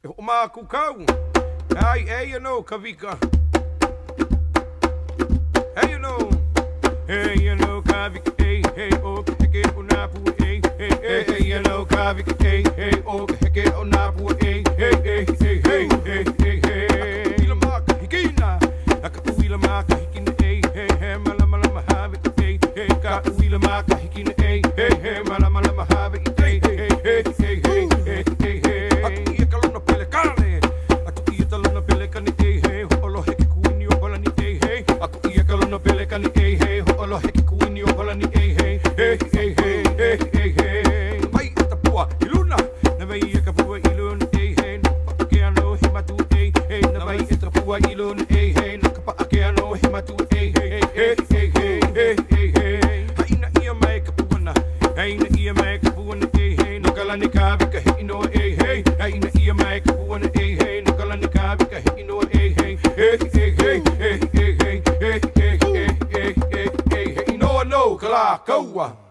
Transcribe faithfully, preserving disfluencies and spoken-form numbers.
Oma kukau. Ai, hey, you know, Kawika. Hey, you know. Hey, you know, Kawika. Hey, hey, oh, heke onapu. Hey, hey, hey, hey, you know, Kawika. Hey, hey, oh, heke onapu. Hey, hey, hey, hey, hey, hey, hey, hey. Akatuila maka hikina. Akatuila maka hikina. Hey, hey, hey, mala mala mahavi. Hey, hey, akatuila maka hikina. Hey, hey, hey, mala mala mahavi. Hey, hey, hey, hey, hey, hey, hey, hey, hey. Atuia kalona pele kare. Atuia kalona pele kani. Hey, hey, olo heke kuini o balani. Hey, hey, atuia kalona pele kani. Hey, hey, olo heke kuini o balani. Hey, hey, hey, hey, hey, hey, hey, hey. Mai tapua iluna. Na vai kapua iluna. Hey, hey, ke ano himatu. Hey, hey, na vai tapua iluna. Hey, hey, na kapa ke ano himatu. Hey, hey, hey, hey, hey, hey, hey, hey. Haina ia mai kapuana. Haina ia mai kapuana. Hey, hey, no kalani Kawika hino. Hey, hey, haina ia mai kapuana. Hey, hey, no kalani Kawika hino. Hey, hey, hey, hey, hey, hey, hey, hey, hey, hey, hey, hey, hey, hey, hey, no no kala kaua.